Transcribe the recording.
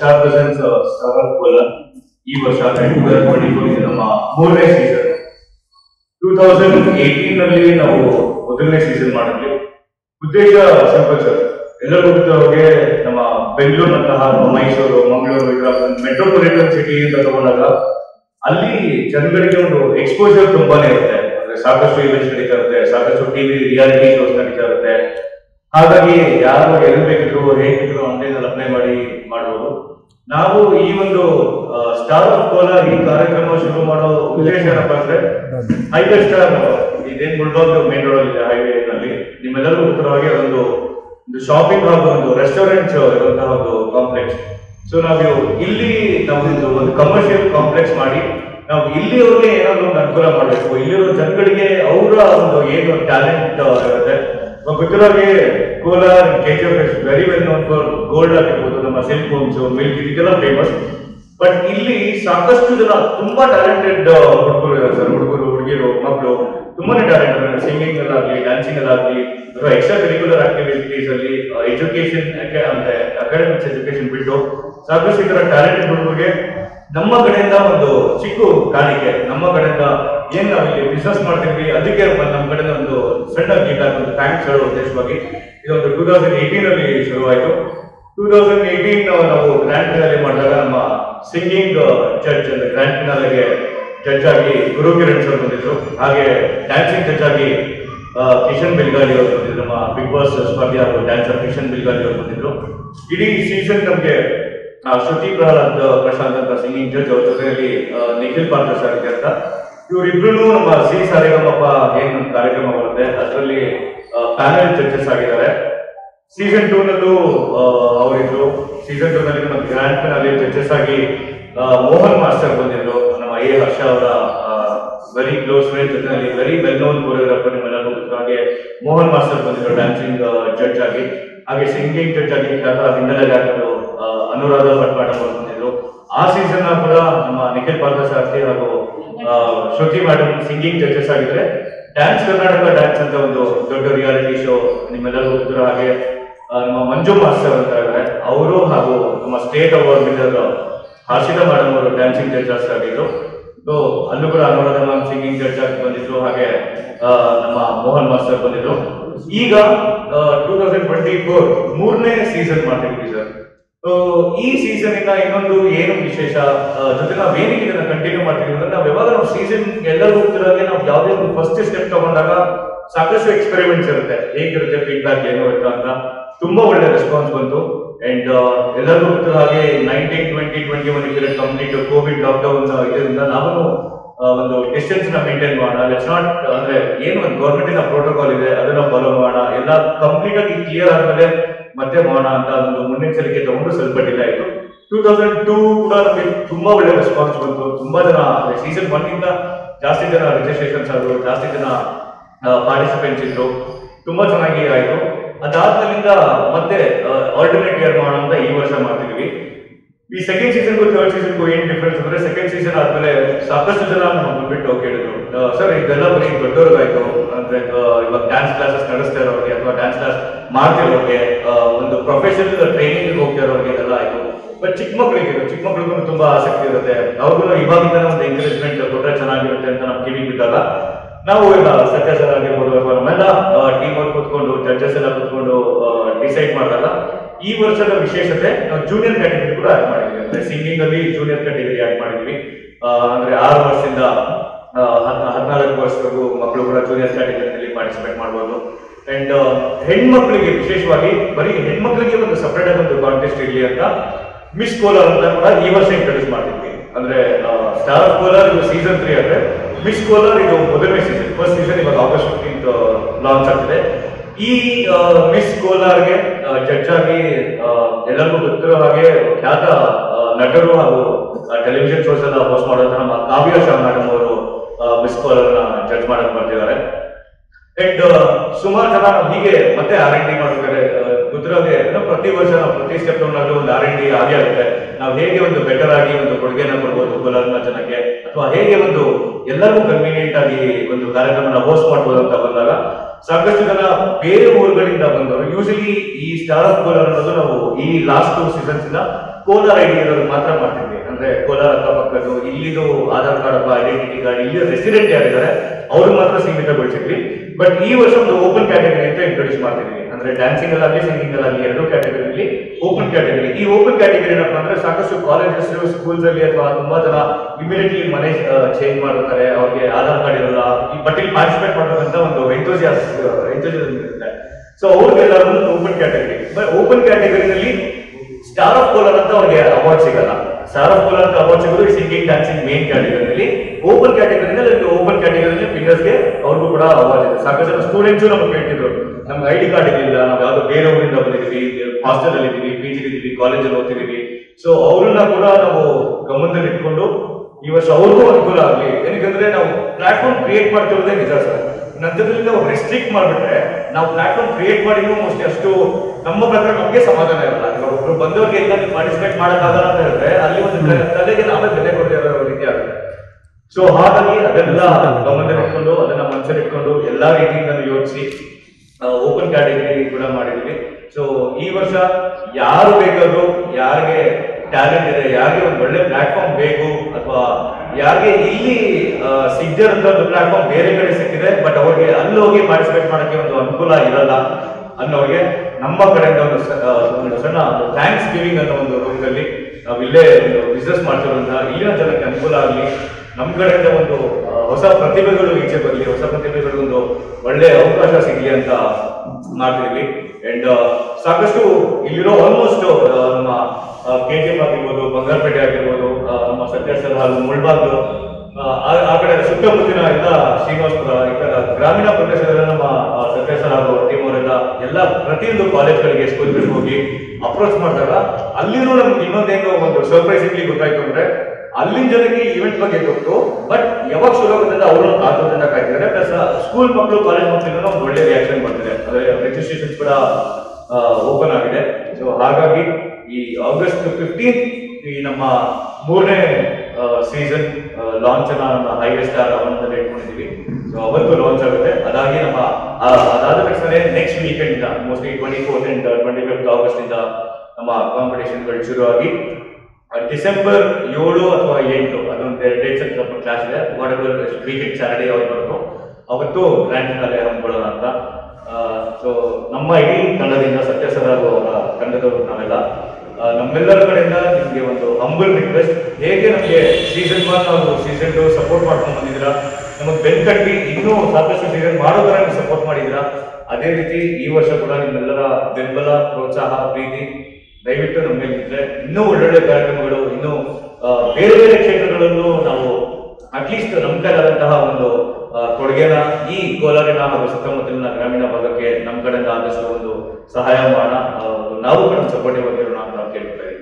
Star presence star of Kolar ಈ ವರ್ಷ 2024 ನಮ್ಮ ಮೂರನೇ ಸೀಸನ್. 2018 ನಲ್ಲಿ ನಾವು ಮೊದಲನೇ ಸೀಸನ್ ಮಾಡಿದ್ವಿ. ಉದ್ದೇಶ ಸಿಂಪಲ್ ಸರ್, ಎಲ್ಲರಿಗೂ ಗೊತ್ತಿರೋಗೆ ನಮ್ಮ ಬೆಂಗಳೂರಿನಂತಹ ಮೈಸೂರು, ಮಂಗಳೂರು ಇದರ ಮೆಟ್ರೋಪಾಲಿಟನ್ ಸಿಟಿ ಅಂತ ತಗೊಂಡಾಗ ಅಲ್ಲಿ ಜನಗಳಿಗೆ ಒಂದು ಎಕ್ಸ್ಪೋಜರ್ ತುಂಬಾನೇ ಇರುತ್ತೆ. ಅಂದ್ರೆ ಸಾಕಷ್ಟು ಇವೆಂಟ್ಸ್ ನಡೀತಾ ಇರುತ್ತೆ, ಸಾಕಷ್ಟು ಟಿವಿ ರಿಯಾಲಿಟಿ ಶೋಸ್ ನಡೀತಾ ಇರುತ್ತೆ. ಹಾಗಾಗಿ ಯಾರು ಎಲ್ಲಿ ಬೇಕಿದ್ರು ಹೇಗಿದ್ರು ಆನ್ಲೈನ್ ಅಲ್ಲಿ ಅಪ್ಲೈ ಮಾಡಬಹುದು. ನಾವು ಈ ಒಂದು ಸ್ಟಾರ್ ಆಫ್ ಕೋಲಾರ್ ಈ ಕಾರ್ಯಕ್ರಮ ಶುರು ಮಾಡೋ ಉದ್ದೇಶ ಏನಪ್ಪ ಅಂದ್ರೆ, ಹೈವೇ ಸ್ಟಾರ್ ಇದೇನ್ ಮುಳ್ಬಾಗ್ ಮೇನ್ ರೋಡ್ ಇದೆ ಹೈವೇ ನಲ್ಲಿ, ನಿಮ್ಮೆಲ್ಲರಿಗೂ ಗೊತ್ತಿರೋ ಹಾಗೆ ಒಂದು ಶಾಪಿಂಗ್ ಹಾಗೂ ಒಂದು ರೆಸ್ಟೋರೆಂಟ್ಸ್ ಇರುವಂತಹ ಒಂದು ಕಾಂಪ್ಲೆಕ್ಸ್. ಸೊ ನಾವು ಇಲ್ಲಿ ನಾವು ಒಂದು ಕಮರ್ಷಿಯಲ್ ಕಾಂಪ್ಲೆಕ್ಸ್ ಮಾಡಿ ನಾವು ಇಲ್ಲಿಯವ್ರಿಗೆ ಏನಾದ್ರು ಒಂದು ಅನುಕೂಲ ಮಾಡಬೇಕು. ಇಲ್ಲಿರೋ ಜನಗಳಿಗೆ ಅವರ ಒಂದು ಏನು ಟ್ಯಾಲೆಂಟ್ ಇರುತ್ತೆ. ಗೊತ್ತಿರೋಗೆ Kolar KGF is very well known for gold ಆಗಿರ್ಬೋದು, ನಮ್ಮ ಸಿಲ್ಕ್ ಹೋಮ್ಸ್, ಮಿಲ್ಕ್ ಇದಕ್ಕೆಲ್ಲ ಫೇಮಸ್. ಬಟ್ ಇಲ್ಲಿ ಸಾಕಷ್ಟು ಜನ ತುಂಬಾ ಟ್ಯಾಲೆಂಟೆಡ್ ಹುಡುಗರು ಇದ್ದಾರೆ ಸರ್. ಹುಡುಗರು, ಹುಡುಗಿರು, ಮಕ್ಕಳು ತುಂಬಾನೇ ಟ್ಯಾಲೆಂಟ್, ಸಿಂಗಿಂಗ್ ಅಲ್ಲಾಗ್ಲಿ, ಡ್ಯಾನ್ಸಿಂಗ್ ಅಲ್ಲಾಗ್ಲಿ, ಅಥವಾ ಎಕ್ಸ್ಟ್ರಾ ಕರಿಕ್ಯುಲರ್ ಆಕ್ಟಿವಿಟೀಸ್ ಅಲ್ಲಿ ಎಜುಕೇಶನ್ ಅಂದ್ರೆ ಅಕಾಡೆಮಿಕ್ಸ್ ಎಜುಕೇಶನ್ ಬಿಟ್ಟು ಸಾಕಷ್ಟು ಈ ತರ ಟ್ಯಾಲೆಂಟೆಡ್ ಹುಡುಗರಿಗೆ ನಮ್ಮ ಕಡೆಯಿಂದ ಒಂದು ಚಿಕ್ಕ ಕಾಣಿಕೆ, ನಮ್ಮ ಕಡೆಯಿಂದ ಏನ್ ನಾವಿಲ್ಲಿ ಬಿಸ್ನೆಸ್ ಮಾಡ್ತಿದ್ವಿ ಅದಕ್ಕೆ ನಮ್ಮ ಕಡೆಯಿಂದ ಒಂದು ಸಣ್ಣ ಗೀಟಾಗಿ ಒಂದು ಥ್ಯಾಂಕ್ಸ್ ಹೇಳೋ ಉದ್ದೇಶವಾಗಿ ಇದೊಂದು 2018 ಅಲ್ಲಿ ಶುರುವಾಯಿತು. 2018 ನಾವು ಗ್ರ್ಯಾಂಡ್ ಫಿನಾಲೆ ಮಾಡಿದಾಗ ನಮ್ಮ ಸಿಂಗಿಂಗ್ ಜಡ್ಜ್ ಅಂದ್ರೆ ಗ್ರ್ಯಾಂಡ್ ಫಿನಾಲೆಗೆ ಜಡ್ಜ್ ಆಗಿ ಗುರು ಕಿರಣ್ ಸರ್ ಬಂದಿದ್ರು. ಹಾಗೆ ಡ್ಯಾನ್ಸಿಂಗ್ ಜಡ್ಜ್ ಆಗಿ ಕಿಶನ್ ಬಿಲ್ಗಾಲಿ ಅವರು ಬಂದಿದ್ರು. ನಮ್ಮ ಬಿಗ್ ಬಾಸ್ ಸ್ಪರ್ಧೆ ಹಾಗೂ ಡ್ಯಾನ್ಸರ್ ಕಿಶನ್ ಬಿಲ್ಗಾಲಿ ಅವರು ಬಂದಿದ್ರು. ಇಡೀ ಸೀಸನ್ ನಮ್ಗೆ ಶ್ರುತಿ ಪ್ರಶಾಂತ್ ಅಂತ ಸಿಂಗಿಂಗ್ ಜಡ್ಜ್, ಅವ್ರ ಜೊತೆಯಲ್ಲಿ ನಿಖಿಲ್ ಪಾತ್ರ ಸರ್ ಇದೆ ಅಂತ, ಇವರಿಬ್ರು ನಮ್ಮ ಸಿ ಸಾರೆಗಮಪ್ಪ ಏನ್ ಕಾರ್ಯಕ್ರಮ ಬರುತ್ತೆ ಅದರಲ್ಲಿ ಪ್ಯಾನೆಲ್ ಜಡ್ಜಸ್ ಆಗಿದ್ದಾರೆ. ಸೀಸನ್ 2 ನಲ್ಲೂ ಅವರಿದ್ರು. ಸೀಸನ್ 2 ನಲ್ಲಿ ನಮ್ಮ ಗ್ರ್ಯಾಂಡ್ ಫಿನಾಲೆ ಜಡ್ಜಸ್ ಆಗಿ ಮೋಹನ್ ಮಾಸ್ಟರ್ ಬಂದಿದ್ರು. ನಮ್ಮ ಹರ್ಷ ಅವರ ವೆರಿ ಕ್ಲೋಸ್ ಫ್ರೆಂಡ್, ಜೊತೆಯಲ್ಲಿ ವೆರಿ ವೆಲ್ ನೋನ್ ಕೊರಿಯೋಗ್ರಾಫರ್ ನಿಮ್ಮೆಲ್ಲರಿಗೂ ಗೊತ್ತಿರೋ ಹಾಗೆ ಮೋಹನ್ ಮಾಸ್ಟರ್ ಬಂದಿದ್ರು ಡ್ಯಾನ್ಸಿಂಗ್ ಜಡ್ಜ್ ಆಗಿ. ಹಾಗೆ ಸಿಂಗಿಂಗ್ ಜಡ್ಜ್ ಆಗಿ ಹಿನ್ನೆಲೆ ಗಾಯಕರು ಅನುರಾಧ ಭಟ್ ಮೇಡಮ್ ಅವರು ಬಂದಿದ್ರು. ಆ ಸೀಸನ್ ಕೂಡ ನಮ್ಮ ನಿಖಿಲ್ ಪಾರ್ಥಸಾರಥಿ ಹಾಗೂ ಶ್ರುತಿ ಮೇಡಮ್ ಸಿಂಗಿಂಗ್ ಜಡ್ಜಸ್ ಆಗಿದ್ರೆ, ಡ್ಯಾನ್ಸ್ ಕರ್ನಾಟಕ ಡ್ಯಾನ್ಸ್ ಅಂತ ಒಂದು ದೊಡ್ಡ ರಿಯಾಲಿಟಿ ಶೋ ನಿಮ್ಮೆಲ್ಲರಿಗೂ ಗೊತ್ತಿರೋ ಹಾಗೆ ನಮ್ಮ ಮಂಜು ಮಾಸ್ಟರ್ ಅಂತ ಇದ್ದಾರೆ, ಅವರು ಹಾಗೂ ನಮ್ಮ state award winner Harshita madam ಅವರು ಡ್ಯಾನ್ಸಿಂಗ್ ಜಡ್ಜಸ್ ಆಗಿದ್ರು. ಸೊ ಅಲ್ಲೂ ಕೂಡ ಅನುರಾಧ ಮ್ಯಾಮ್ ಸಿಂಗಿಂಗ್ ಜಡ್ಜ್ ಆಗಿ ಬಂದಿದ್ರು. ಹಾಗೆ ನಮ್ಮ ಮೋಹನ್ ಮಾಸ್ಟರ್ ಬಂದಿದ್ರು. ಈಗ 2024 ಮೂರನೇ ಸೀಸನ್ ಮಾಡ್ತಿದ್ವಿ ಸರ್. ಈ ಸೀಸನ್ ಇಂದ ಇನ್ನೊಂದು ಏನು ವಿಶೇಷ, ಜೊತೆ ನಾವು ಏನಕ್ಕೆ ಇದನ್ನ ಕಂಟಿನ್ಯೂ ಮಾಡ್ತೀವಿ ಅಂದ್ರೆ, ನಾವು ಯಾವಾಗ ನಾವು ಸೀಸನ್ ಎಲ್ಲರೂ ಹೋಗ್ತಿರೋಗೆ ನಾವು ಯಾವುದೇ ಒಂದು ಫಸ್ಟ್ ಸ್ಟೆಪ್ ತಗೊಂಡಾಗ ಸಾಕಷ್ಟು ಎಕ್ಸ್ಪೆರಿಮೆಂಟ್ಸ್ ಇರುತ್ತೆ, ಹೇಗಿರುತ್ತೆ ಫೀಡ್ಬ್ಯಾಕ್ ಏನು ಇರುತ್ತೆ ಅಂತ. ತುಂಬಾ ಒಳ್ಳೆ ರೆಸ್ಪಾನ್ಸ್ ಬಂತು. ಅಂಡ್ ಎಲ್ಲರಿಗೂ ಗೊತ್ತಿರೋ ಹಾಗೆ 19-20-21 ಪೀರಿಯಡ್ ಕಂಪ್ಲೀಟ್ ಕೋವಿಡ್ ಲಾಕ್ಡೌನ್ ಇದರಿಂದ ನಾವು ಒಂದು ಡಿಸ್ಟೆನ್ಸ್ ನ ಮೇಂಟೈನ್ ಮಾಡೋಣ. ಲೆಟ್ಸ್ ನಾಟ್ ಅಂದ್ರೆ ಏನು ಒಂದು ಗೌರ್ಮೆಂಟ್ ಇಂದ ಪ್ರೋಟೋಕಾಲ್ ಇದೆ ಅದನ್ನ ಫಾಲೋ ಮಾಡೋಣ, ಎಲ್ಲ ಕಂಪ್ಲೀಟ್ ಆಗಿ ಕ್ಲಿಯರ್ ಆದ್ಮೇಲೆ ಮತ್ತೆ ಮಾಡೋಣ ಅಂತ ಒಂದು ಮುನ್ನೆಚ್ಚರಿಕೆ ತಗೊಂಡು ಸ್ವಲ್ಪ ಡಿಲೇ ಆಯಿತು. 2002 ಕೂಡ ನಮಗೆ ತುಂಬಾ ಒಳ್ಳೆ ರೆಸ್ಪಾನ್ಸ್ ಬಂತು. ತುಂಬಾ ಜನ ಸೀಸನ್ 1 ಇಂದ ಜಾಸ್ತಿ ಜನ ರಿಜಿಸ್ಟ್ರೇಷನ್ಸ್ ಆದ್ರು, ಜಾಸ್ತಿ ಜನ ಪಾರ್ಟಿಸಿಪೆಂಟ್ಸ್ ಇದ್ರು, ತುಂಬಾ ಚೆನ್ನಾಗಿ ಆಯ್ತು. ಅದಾದ್ಮೇಲಿಂದ ಮತ್ತೆ ಆಲ್ಟರ್ನೇಟ್ ಇಯರ್ ಮಾಡೋಣ ಅಂತ ಈ ವರ್ಷ ಮಾಡ್ತಿದ್ವಿ. ಈ ಸೆಕೆಂಡ್ ಸೀಸನ್ಗೂ ಥರ್ಡ್ ಸೀಸನ್ಗೂ ಏನ್ ಡಿಫ್ರೆನ್ಸ್ ಅಂದ್ರೆ, ಸೆಕೆಂಡ್ ಸೀಸನ್ ಆದ್ಮೇಲೆ ಸಾಕಷ್ಟು ಜನ ನಮ್ಗೆ ಬಿಟ್ಟು ಕೇಳಿದ್ರು, ಸರ್ ಇದೆಲ್ಲ ಬರೀ ದೊಡ್ಡವ್ರಿಗಾಯ್ತು ಅಂದ್ರೆ ಇವಾಗ ಡ್ಯಾನ್ಸ್ ಕ್ಲಾಸಸ್ ನಡೆಸ್ತಾ ಇರೋರಿಗೆ ಅಥವಾ ಡ್ಯಾನ್ಸ್ ಕ್ಲಾಸ್ ಮಾಡ್ತಿರೋರಿಗೆ, ಒಂದು ಪ್ರೊಫೆಷನಲ್ ಟ್ರೈನಿಂಗ್ ಹೋಗ್ತಾ ಇರೋರಿಗೆ ಇದೆಲ್ಲ ಆಯ್ತು. ಬಟ್ ಚಿಕ್ಕ ಮಕ್ಕಳಿಗೂ ತುಂಬಾ ಆಸಕ್ತಿ ಇರುತ್ತೆ, ಅವ್ರಿಗೂ ಇವಾಗಿಂದ ಒಂದು ಎಂಕರೇಜ್ಮೆಂಟ್ ಕೊಟ್ಟರೆ ಚೆನ್ನಾಗಿರುತ್ತೆ ಅಂತ ನಮ್ಗೆ ಕಿವಿ ಬಿದ್ದಾಗ ನಾವು ಈಗ ಸತ್ಯ ಸರ್ ಆಗಿರ್ಬೋದು ಅಥವಾ ನಮ್ಮೆಲ್ಲ ಟೀಮ್ ವರ್ಕ್ ಕೂತ್ಕೊಂಡು ಜಡ್ಜಸ್ ಎಲ್ಲ ಕೂತ್ಕೊಂಡು ಡಿಸೈಡ್ ಮಾಡಿದಾಗ ಈ ವರ್ಷದ ವಿಶೇಷತೆ ನಾವು ಜೂನಿಯರ್ ಕ್ಯಾಟಗರಿ ಕೂಡ ಆಡ್ ಮಾಡಿದ್ವಿ. ಅಂದ್ರೆ ಸಿಂಗಿಂಗ್ ಅಲ್ಲಿ ಜೂನಿಯರ್ ಕ್ಯಾಟಗರಿ ಆಡ್ ಮಾಡಿದ್ವಿ. ಅಂದ್ರೆ 6 ವರ್ಷದಿಂದ 14 ವರ್ಷವರೆಗೂ ಮಕ್ಕಳು ಕೂಡ ಜೂನಿಯರ್ ಕ್ಯಾಟಗರಿಯಲ್ಲಿ ಪಾರ್ಟಿಸಿಪೇಟ್ ಮಾಡಬಹುದು. ಅಂಡ್ ಹೆಣ್ಮಕ್ಳಿಗೆ ವಿಶೇಷವಾಗಿ ಬರೀ ಹೆಣ್ಮಕ್ಳಿಗೆ ಒಂದು ಸಪರೇಟ್ ಆಗಿ ಒಂದು ಕಾಂಟೆಸ್ಟ್ ಇರಲಿ ಅಂತ ಮಿಸ್ ಕೋಲಾರ್ ಅಂತ ಕೂಡ ಈ ವರ್ಷ ಇಂಟ್ರೊಡ್ಯೂಸ್ ಮಾಡಿದ್ವಿ. ಅಂದ್ರೆ ಸ್ಟಾರ್ ಆಫ್ ಕೋಲಾರ್ ಇದು ಸೀಸನ್ 3 ಆದ್ರೆ, ಮಿಸ್ ಕೋಲಾರ್ ಇದು ಮೊದಲನೇ ಸೀಸನ್. ಫಸ್ಟ್ ಸೀಸನ್ ಇವಾಗ August 15th ಲಾಂಚ್ ಆಗ್ತಿದೆ. ಈ ಮಿಸ್ ಕೋಲಾರ್ಗೆ ಜಡ್ಜ್ ಆಗಿ ಎಲ್ಲರಿಗೂ ಗೊತ್ತಿರೋ ಹಾಗೆ ಖ್ಯಾತ ನಟರು ಹಾಗೂ ಟೆಲಿವಿಷನ್ ಶೋಸ್ ಎಲ್ಲ ಹೋಸ್ಟ್ ಮಾಡೋದು ನಮ್ಮ ಕಾವ್ಯ ಶಾ ಮೇಡಮ್ ಅವರು ಮಿಸ್ ಕೋಲಾರ್ನ ಜಡ್ಜ್ ಮಾಡಕ್ ಬರ್ತಿದ್ದಾರೆ. ಅಂಡ್ ಸುಮಾರು ಜನ ಹೀಗೆ ಮತ್ತೆ R&D ಮಾಡ್ತಾರೆ. ಗೊತ್ತಿರೋಗೆ ಪ್ರತಿ ವರ್ಷ ನಾವು ಪ್ರತಿ ಸ್ಟೆಪ್ ತಗೊಂಡಾಗ್ಲೂ ಒಂದು R&D ಆಗೇ ಆಗುತ್ತೆ. ನಾವು ಹೇಗೆ ಒಂದು ಬೆಟರ್ ಆಗಿ ಒಂದು ಕೊಡುಗೆನ ಕೊಡ್ಬೋದು ಕೋಲಾರ್ನ ಜನಕ್ಕೆ, ಅಥವಾ ಹೇಗೆ ಒಂದು ಎಲ್ಲರಿಗೂ ಕನ್ವೀನಿಯಂಟ್ ಆಗಿ ಒಂದು ಕಾರ್ಯಕ್ರಮನ ಹೋಸ್ಟ್ ಮಾಡ್ಬೋದು ಅಂತ ಬಂದಾಗ ಸಾಕಷ್ಟು ಜನ ಬೇರೆ ಊರುಗಳಿಂದ ಬಂದವರು. ಯೂಶಲಿ ಈ ಸ್ಟಾರ್ ಆಫ್ ಕೋಲಾರ್ ಅನ್ನೋದು ನಾವು ಈ ಲಾಸ್ಟ್ 2 ಸೀಸನ್ಸ್ ಇಂದ ಕೋಲಾರ ಐಡಿ ಇರೋದು ಮಾತ್ರ ಮಾಡ್ತಿದ್ವಿ. ಅಂದ್ರೆ ಕೋಲಾರ ಅಕ್ಕಪಕ್ಕದ್ದು ಇಲ್ಲಿದು ಆಧಾರ್ ಕಾರ್ಡ್ ಐಡೆಂಟಿಟಿ ಕಾರ್ಡ್ ಇಲ್ಲಿ ರೆಸಿಡೆಂಟ್ ಯಾರಿದ್ದಾರೆ ಅವ್ರು ಮಾತ್ರ ಸೀಮಿತಗೊಳಿಸಿದ್ವಿ. ಬಟ್ ಈ ವರ್ಷ ಒಂದು ಓಪನ್ ಕ್ಯಾಟಗರಿ ಅಂತ ಇಂಟ್ರೊಡ್ಯೂಸ್ ಮಾಡ್ತಿದ್ವಿ. ಅಂದ್ರೆ ಡ್ಯಾನ್ಸಿಂಗ್ ಅಲ್ಲಾಗಲಿ ಸಿಂಗಿಂಗ್ ಅಲ್ಲಾಗಲಿ 2 ಕ್ಯಾಟಗರಿಯಲ್ಲಿ ಓಪನ್ ಕ್ಯಾಟಗರಿ. ಈ ಓಪನ್ ಕ್ಯಾಟಗರಿ ಏನಪ್ಪಾ ಅಂದ್ರೆ ಸಾಕಷ್ಟು ಕಾಲೇಜಸ್ ಸ್ಕೂಲ್ಸ್ ಅಲ್ಲಿ ಅಥವಾ ತುಂಬಾ ಜನ ಇಮಿಡಿಯೇಟ್ಲಿ ಮನೆ ಚೇಂಜ್ ಮಾಡ್ತಾರೆ, ಅವ್ರಿಗೆ ಆಧಾರ್ ಕಾರ್ಡ್ ಇರಲ್ಲ, ಈ ಬಟ್ಟಿಗೆ ಪಾರ್ಟಿಸಿಪೇಟ್ ಮಾಡಬೇಕಂತ ಒಂದು ಎಂಥೂಸಿಯಾಸಮ್ ಇರುತ್ತೆ. ಸೊ ಅವ್ರಿಗೆಲ್ಲ ಓಪನ್ ಕ್ಯಾಟಗರಿ. ಬಟ್ ಓಪನ್ ಕ್ಯಾಟಗರಿನಲ್ಲಿ ಸ್ಟಾರ್ ಆಫ್ ಕೋಲಾರ್ ಅಂತ ಅವ್ರಿಗೆ ಅವಾರ್ಡ್ ಸಿಗಲ್ಲ. ಸ್ಟಾರ್ ಆಫ್ ಕೋಲಾರ್ ಅಂತ ಅವಾರ್ಡ್ ಸಿಗೋದು ಸಿಂಗಿಂಗ್ ಡ್ಯಾನ್ಸಿಂಗ್ ಮೇನ್ ಕ್ಯಾಟಗರಿಯಲ್ಲಿ. ಓಪನ್ ಕ್ಯಾಟಗರಿನಲ್ಲಿ ಓಪನ್ ಕ್ಯಾಟಗರಿಯಲ್ಲಿ ವಿನ್ನರ್ಸ್ಗೆ ಅವ್ರಿಗೂ ಕೂಡ ಅವಾರ್ಡ್ ಇದೆ. ಸಾಕಷ್ಟು ಜನ ಸ್ಟೂಡೆಂಟ್ಸು ನಮ್ಗೆ ಕೇಳ್ತಿದ್ರು, ನಮ್ಗೆ ಐಡಿ ಕಾರ್ಡ್ ಇರಲಿಲ್ಲ, ನಾವು ಯಾವ್ದು ಬೇರೆ ಊರಿಂದ ಬಂದಿದ್ದೀವಿ, ಹಾಸ್ಟೆಲ್ ಅಲ್ಲಿ ಇದ್ದೀವಿ, ಪಿ ಜಿ ಇದ್ದೀವಿ, ಕಾಲೇಜಲ್ಲಿ ಓದ್ತಿದ್ದೀವಿ. ಸೊ ಅವ್ರನ್ನ ಕೂಡ ನಾವು ಗಮನದಲ್ಲಿ ಇಟ್ಕೊಂಡು ಈ ವರ್ಷ ಅವ್ರಿಗೂ ಅನುಕೂಲ ಆಗಲಿ. ಏನಕ್ಕಂದ್ರೆ ನಾವು ಪ್ಲಾಟ್ಫಾರ್ಮ್ ಕ್ರಿಯೇಟ್ ಮಾಡ್ತಿರೋದೇ ನಿಜ ಸರ್. ನಂತರದಲ್ಲಿ ನಾವು ರೆಸ್ಟ್ರಿಕ್ಟ್ ಮಾಡ್ಬಿಟ್ರೆ ನಾವು ಪ್ಲಾಟ್ಫಾರ್ಮ್ ಕ್ರಿಯೇಟ್ ಮಾಡಿದ್ರು ಮೋಸ್ಟ್ಲಿ ಅಷ್ಟು ನಮ್ಮ ಪ್ರಕಾರ ನಮಗೆ ಸಮಾಧಾನ ಇರಲ್ಲ. ಇವಾಗ ಒಬ್ರು ಬಂದವ್ರಿಗೆ ಎಲ್ಲ ಪಾರ್ಟಿಸಿಪೇಟ್ ಮಾಡೋಕ್ಕಾಗಲ್ಲ ಅಂತ ಹೇಳಿದ್ರೆ ಅಲ್ಲಿ ಒಂದು ತಲೆಗೆ ನಾವೇ ಬೆಲೆ ಕೊಟ್ಟಿರೋ ರೀತಿ ಆಗುತ್ತೆ. ಸೊ ಹಾಗಾಗಿ ಅದೆಲ್ಲ ಗಮನದಲ್ಲಿ ಇಟ್ಕೊಂಡು ಅದನ್ನ ಮನಸ್ಸಲ್ಲಿ ಇಟ್ಕೊಂಡು ಎಲ್ಲಾ ರೀತಿಯಿಂದ ಯೋಚಿಸಿ ಓಪನ್ ಕ್ಯಾಟಗರಿ ಕೂಡ ಮಾಡಿದ್ವಿ. ಸೊ ಈ ವರ್ಷ ಯಾರು ಬೇಕಾದ್ರೂ, ಯಾರಿಗೆ ಟ್ಯಾಲೆಂಟ್ ಇದೆ, ಯಾರಿಗೆ ಒಂದು ಒಳ್ಳೆ ಪ್ಲಾಟ್ಫಾರ್ಮ್ ಬೇಕು, ಅಥವಾ ಯಾರಿಗೆ ಇಲ್ಲಿ ಸಿಗ್ದಿರಂತ ಒಂದು ಪ್ಲಾಟ್ಫಾರ್ಮ್ ಬೇರೆ ಕಡೆ ಸಿಕ್ಕಿದೆ ಬಟ್ ಅವ್ರಿಗೆ ಅಲ್ಲಿ ಹೋಗಿ ಪಾರ್ಟಿಸಿಪೇಟ್ ಮಾಡಕ್ಕೆ ಒಂದು ಅನುಕೂಲ ಇರಲ್ಲ ಅನ್ನೋರಿಗೆ ನಮ್ಮ ಕಡೆಯಿಂದ ಒಂದು ಸಣ್ಣ ಥ್ಯಾಂಕ್ಸ್ ಗಿವಿಂಗ್ ಅನ್ನೋ ಒಂದು ರೂಪದಲ್ಲಿ ನಾವು ಇಲ್ಲೇ ಒಂದು ಬಿಸ್ನೆಸ್ ಮಾಡ್ತಿರೋದ್ರಿಂದ ಇಲ್ಲಿನ ಜನಕ್ಕೆ ಅನುಕೂಲ ಆಗಲಿ, ನಮ್ಮ ಕಡೆಯಿಂದ ಒಂದು ಹೊಸ ಪ್ರತಿಭೆಗಳು ಈಚೆ ಬರಲಿ, ಹೊಸ ಪ್ರತಿಭೆಗಳು ಒಂದು ಒಳ್ಳೆ ಅವಕಾಶ ಸಿಗಲಿ ಅಂತ ಮಾಡ್ತಿದ್ವಿ. ಅಂಡ್ ಸಾಕಷ್ಟು ಇಲ್ಲಿರೋ ಆಲ್ಮೋಸ್ಟ್ ನಮ್ಮ KGF ಆಗಿರ್ಬೋದು, ಬಂಗಾರಪೇಟೆ ಆಗಿರ್ಬೋದು, ನಮ್ಮ ಸತ್ಯಸರ ಹಾಗೂ ಮುಳ್ಬಾಗ್ಲು, ಆ ಕಡೆ ಸುತ್ತಮುತ್ತಿನ ಎಲ್ಲ ಶ್ರೀನಿವಾಸಪುರ, ಈ ಕಡೆ ಗ್ರಾಮೀಣ ಪ್ರದೇಶದಲ್ಲ ನಮ್ಮ ಸತ್ಯಸರ ಹಾಗೂ ಟೀಮ್ ಅವರೆಲ್ಲ ಎಲ್ಲ ಪ್ರತಿಯೊಂದು ಕಾಲೇಜ್ಗಳಿಗೆ ಸ್ಕೂಲ್ಗಳಿಗೆ ಹೋಗಿ ಅಪ್ರೋಚ್ ಮಾಡಿದಾಗ ಅಲ್ಲಿನೂ ನಮ್ಗೆ ಇನ್ನೊಂದೇನೋ ಒಂದು ಸರ್ಪ್ರೈಸಿಂಗ್ಲಿ ಗೊತ್ತಾಯ್ತು ಅಂದ್ರೆ ಅಲ್ಲಿನ ಜನಕ್ಕೆ ಈವೆಂಟ್ ಬಗ್ಗೆ ಗೊತ್ತು, ಬಟ್ ಯಾವಾಗ ಶುರು ಆಗುತ್ತದೆ ಅವರು ಕಾತುರದಿಂದ ಕಾಯ್ತಿದ್ದಾರೆ. ಪ್ಲಸ್ ಸ್ಕೂಲ್ ಮಕ್ಕಳು, ಕಾಲೇಜ್ ಮಕ್ಕಳಿಂದ ಒಂದು ಒಳ್ಳೆ ರಿಯಾಕ್ಷನ್ ಬರ್ತಿದೆ. ಅಂದ್ರೆ ರಿಜಿಸ್ಟ್ರೇಷನ್ ಕೂಡ ಓಪನ್ ಆಗಿದೆ. ಸೊ ಹಾಗಾಗಿ ಈ ಆಗಸ್ಟ್ 15 ಈ ನಮ್ಮ 3ನೇ ಸೀಸನ್ ಲಾಂಚ್ ನಮ್ಮ ಹೈವೇ ಸ್ಟಾರ್ ಅವನದಲ್ಲಿ ಇಟ್ಕೊಂಡಿದ್ದೀವಿ. ಸೊ ಅವತ್ತು ಲಾಂಚ್ ಆಗುತ್ತೆ. ಅದಾಗಿ ನಮ್ಮ ಅದಾದ ತಕ್ಷಣ ನೆಕ್ಸ್ಟ್ ವೀಕೆಂಡ್ ಇಂದ mostly 24th and 25th August ಇಂದ ನಮ್ಮ ಕಾಂಪಿಟೇಷನ್ಗಳು ಶುರು ಆಗಿ ಡಿಸೆಂಬರ್ 7 ಅಥವಾ 8 ಅದೊಂದು ಡೇಟ್ಸ್ ಸ್ವಲ್ಪ ಕ್ಲಾಸ್ ಇದೆ. ವಾಟ್ ಎವರ್ ವೀಕೆಂಡ್ ಸ್ಯಾಟರ್ಡೇ ಯಾವ್ದು ಬರುತ್ತೋ ಅವತ್ತು ಗ್ರ್ಯಾಂಡ್ ಫಿನಾಲೆ ಹಮ್ಮಿಕೊಳ್ಳೋಣ ಅಂತ. ಸೊ ನಮ್ಮ ಇಡೀ ತಂಡದಿಂದ ಸತ್ಯಸರ ಅವರ ತಂಡದವರು ನಾವೆಲ್ಲ ನಮ್ಮೆಲ್ಲರ ಕಡೆಯಿಂದ ನಿಮಗೆ ಒಂದು ಹಂಬಲ್ ರಿಕ್ವೆಸ್ಟ್, ಹೇಗೆ ನಮಗೆ ಸೀಸನ್ 1 ನಾವು ಸೀಸನ್ 2 ಸಪೋರ್ಟ್ ಮಾಡ್ಕೊಂಡು ಬಂದಿದ್ದೀರಾ, ನಮಗೆ ಬೆನ್ ಕಟ್ಟಿ ಇನ್ನೂ ಸಾಕಷ್ಟು ಸೀಸನ್ ಮಾಡೋದರ ನೀವು ಸಪೋರ್ಟ್ ಮಾಡಿದ್ದೀರಾ, ಅದೇ ರೀತಿ ಈ ವರ್ಷ ಕೂಡ ನಿಮ್ಮೆಲ್ಲರ ಬೆಂಬಲ, ಪ್ರೋತ್ಸಾಹ, ಪ್ರೀತಿ ದಯವಿಟ್ಟು ನಮ್ಮ ಮೇಲೆ ಇದ್ರೆ ಇನ್ನೂ ಒಳ್ಳೊಳ್ಳೆ ಕಾರ್ಯಕ್ರಮಗಳು, ಇನ್ನೂ ಬೇರೆ ಬೇರೆ ಕ್ಷೇತ್ರಗಳಲ್ಲೂ ನಾವು ಅಟ್ಲೀಸ್ಟ್ ನಮ್ಮ ಕೈಲಾದಂತಹ ಒಂದು ಕೊಡುಗೆನ ಈ ಕೋಲಾರಿನ ಹಾಗೂ ಸುತ್ತಮುತ್ತಲಿನ ಗ್ರಾಮೀಣ ಭಾಗಕ್ಕೆ ನಮ್ಮ ಕಡೆಯಿಂದ ಆದಷ್ಟು ಒಂದು ಸಹಾಯ ಮಾಡೋಣ. ನಾವು ಕೂಡ ಸಪೋರ್ಟಿವ್ ಆಗಿರೋಣ ಅಂತ ಕೇಳ್ತಾ ಇದ್ದೀವಿ.